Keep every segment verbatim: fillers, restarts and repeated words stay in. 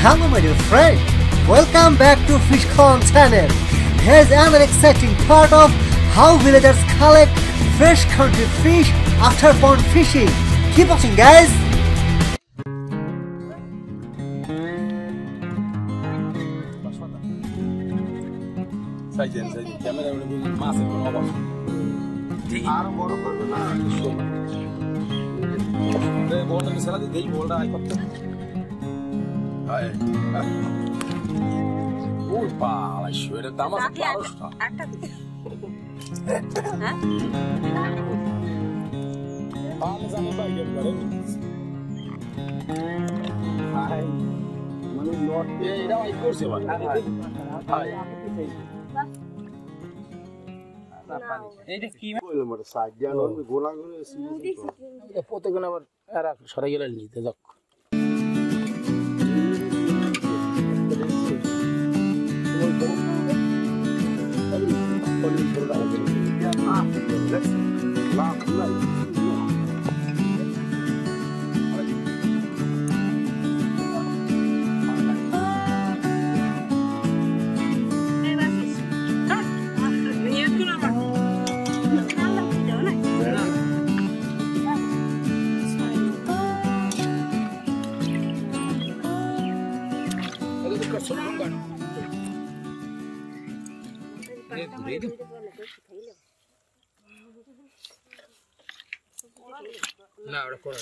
Hello my dear friend, welcome back to Fishcon channel. Here's another exciting part of how villagers collect fresh country fish after pond fishing. Keep watching guys. Opa, schöne Dame, was ist das? Alles an der Gel, Hai. Manu not e da ai corse va. Hai. এইটা কি বলে মোর side দিয়া নন গোলা করে এটা পতে কোন আবার এরা সরাই গেল নিতে যাক না ওটা করে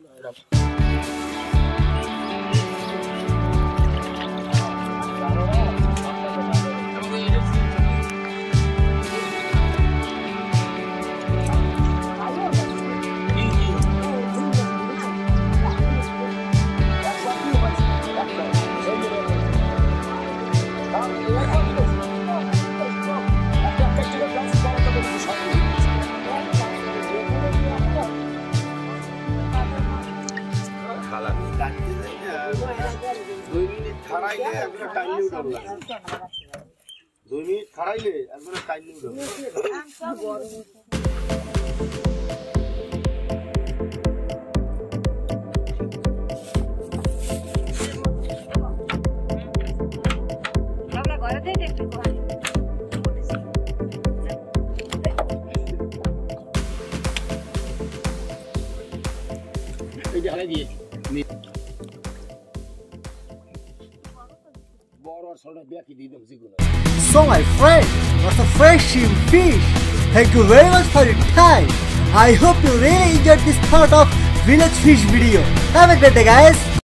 খাড়াইলে একবার টাইম উঠাবো দুই মিনিট খাড়াইলে একবার টাইম উঠাবো আমরা ঘরেতে দেখতে পাই এই যে হারাই দিয়েছি So my friend, what's a fresh fish? Thank you very much for your time. I hope you really enjoyed this part of village fish video. Have a great day guys.